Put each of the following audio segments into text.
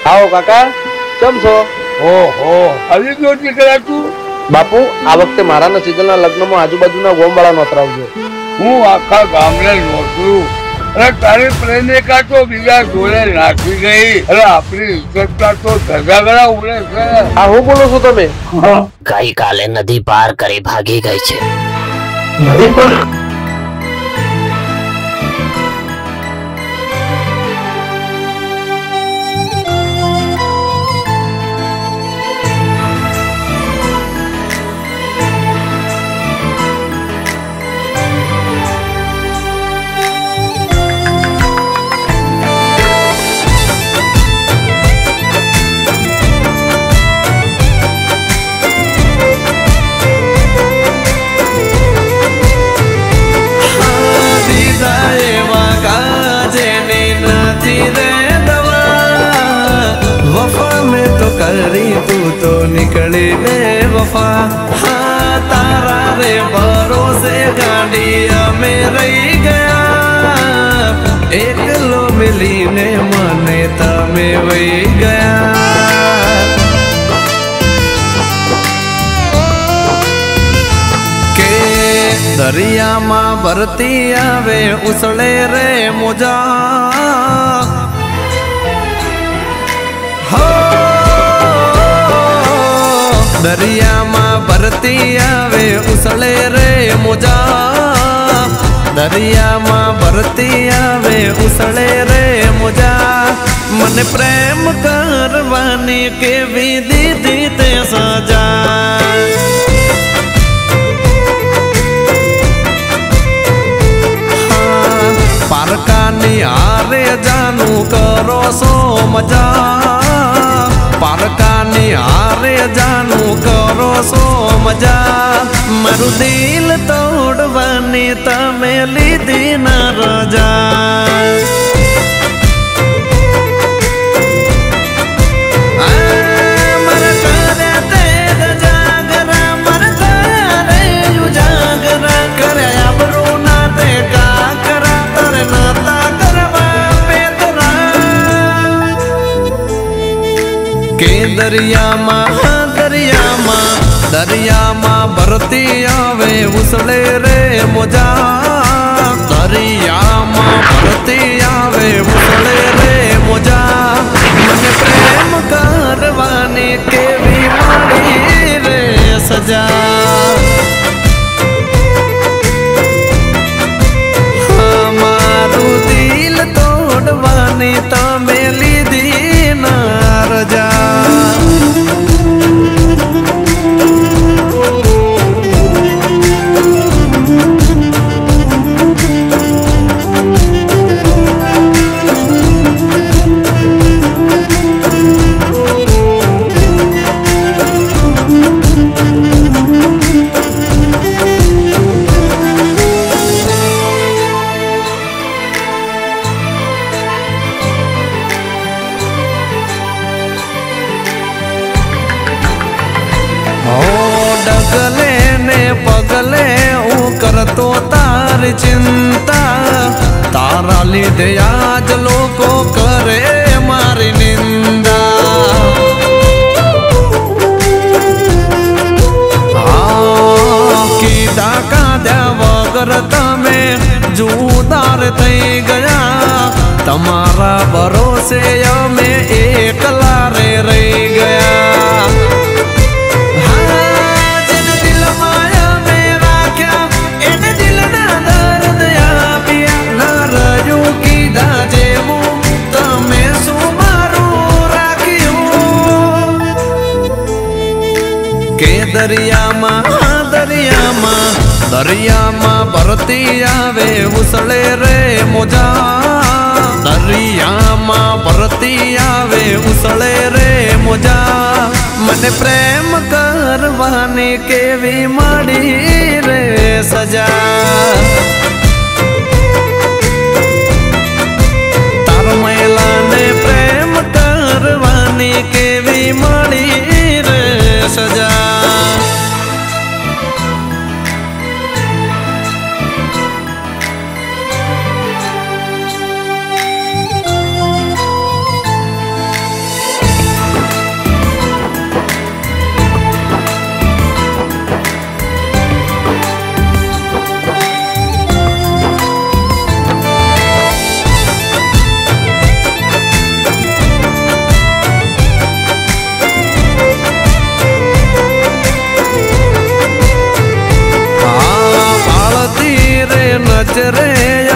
આવો કાકા, કેમ છો? ઓહો, આવી ગયો દીકરા તું? બાપુ, આ વખતે મારા નસીબના લગ્નમાં આજુબાજુના ગોમવાળા નોતરાવજો. હું આખા ગામને નોતરું. અરે તારી પ્રેમિકા તો બીજા જોડે નાખી ગઈ. અરે આપણી ઇજ્જતના તો ધજાગરા ઉડે છે. આ હું બોલો છો તમે? ગઈકાલે નદી પાર કરી ભાગી ગઈ છે. નદી પર? करी तू तो निकली बेवफा। हाँ तारा रे भरोसे गाड़िया में रही गया। एकलो मिली ने मान्यता में वही गया। के दरिया माँ भरती आवे उसले रे मुजा। दरिया माँ भरती आवे उसले रे मुजा। दरिया माँ भरती आवे उसले रे मुजा। मन प्रेम करवानी के विधि दीते सजा। हाँ, पारका निहारे जानू करो सो मजा। पारका निहारे जानू करो सो मजा। मारू दिल तोड़वानी तमे लीधी न रजा। मर करे तेग जागरा मर तारे उजागरा करे अबरू ना ते का करा तरे नाता करवा पेतरा। के दरिया माँ भरती आवे उसले रे मुजा। दरिया माँ भरती आवे उसले रे मुजा। मन प्रेम करवाने के भी मारी रे सजा। हमारू दिल तोड़वानी तमे लीधी न रजा। डगले ने पगले ऊ करतो तार चिंता। तारा लीधे आज लोको करे मारी निंदा। कीधा काद्या वगर तमे जुदार थई गया। तमारा भरोसे अमे एकला रे रही गया। के दरिया माँ भरती आवे उसले रे मुजा। दरिया माँ भरती आवे उसले रे मुजा। मन प्रेम करवाने के भी माड़ी रे सजा। तार महिला ने प्रेम करवाने के भी माड़ी रे सजा।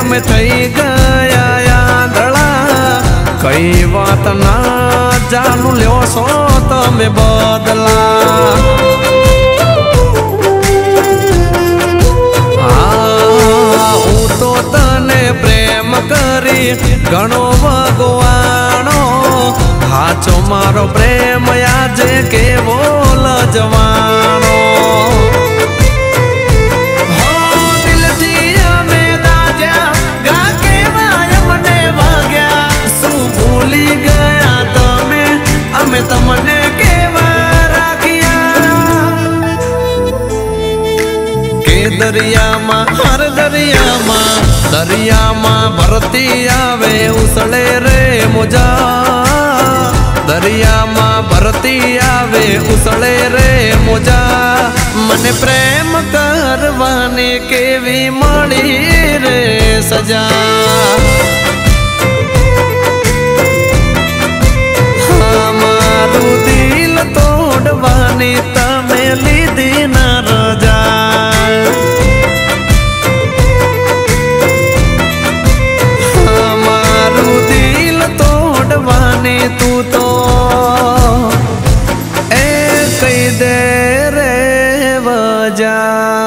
અમે થઈ ગયા યાદળા કઈ વાત ના જાણું લ્યો છો તમે બદલા હું તો તને પ્રેમ કરી ઘણો ભગવાનો હાચો મારો પ્રેમ આજે કેવો લજવાનો તમને કેવા રાખ્યા કે દરિયામાં હર દરિયામાં ભરતી આવે ઉસળે રે મોજા દરિયામાં ભરતી આવે ઉસળે રે મોજા મને પ્રેમ કરવાની કેવી મળી રે સજા દિલ તોડવાની તમે લીધી ના રજા મારું દિલ તોડવાની તું તો એ કહી દે રે વજા